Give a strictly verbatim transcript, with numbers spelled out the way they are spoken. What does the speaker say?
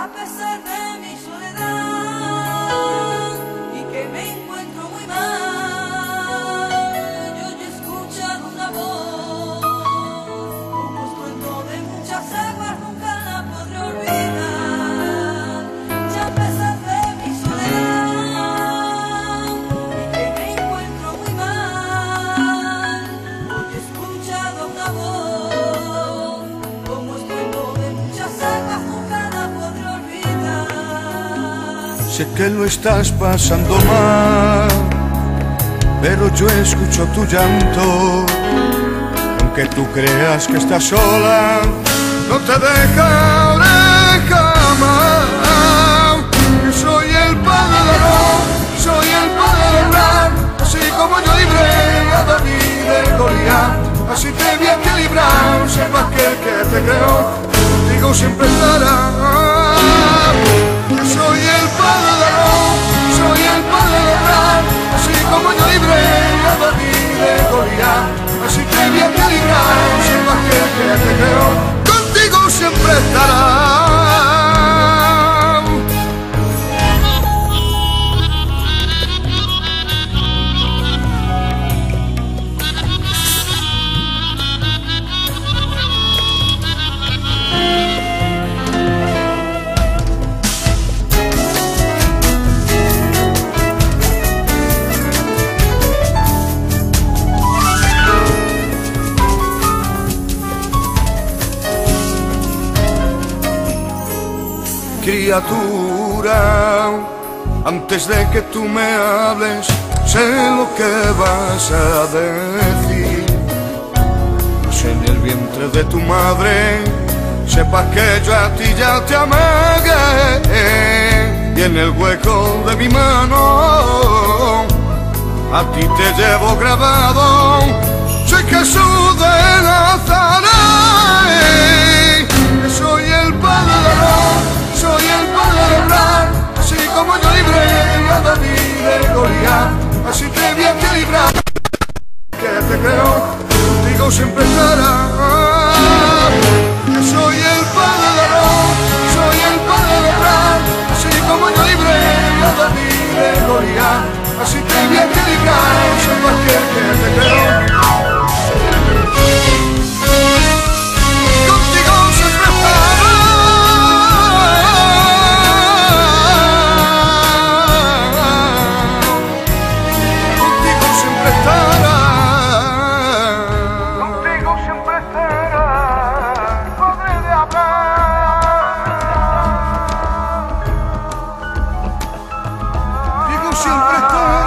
a pesar de mi soledad y que me encuentro muy mal. Yo ya he escuchado una voz, como estruendo de muchas aguas, nunca la podré olvidar. Ya a pesar de mi soledad y que me encuentro muy mal, hoy he escuchado una voz, como estruendo de muchas aguas, nunca la podré olvidar. Sé que lo estás pasando mal, pero yo escucho tu llanto. Aunque tú creas que estás sola, no te dejaré jamás. Yo soy el padre de Aarón, soy el padre de Abraham, así como yo libré a David de Goliat, así te vi a ti librar. Sepas que el que te creó contigo siempre estará. Yo soy el padre de Aarón, soy el padre de Abraham, así como yo libré a David de Goliat, así te vi a ti librar. Sepas que el que te creó contigo siempre estará. Criatura, antes de que tú me hables, sé lo que vas a decir. Pues en el vientre de tu madre, sepas que yo a ti ya te amagué, y en el hueco de mi mano a ti te llevo grabado. Soy Jesús de Nazaret, que soy el padre de Aarón, soy el padre de Abraham, así como yo libré a David de Goliat, así te vi a ti librar. Que te creo, contigo siempre estará. Yo soy el padre de Aarón, soy el padre de Abraham, así como yo libré a David de Goliat, así te vi a ti librar. Sepas que el que te creo contigo siempre estará. Siempre está.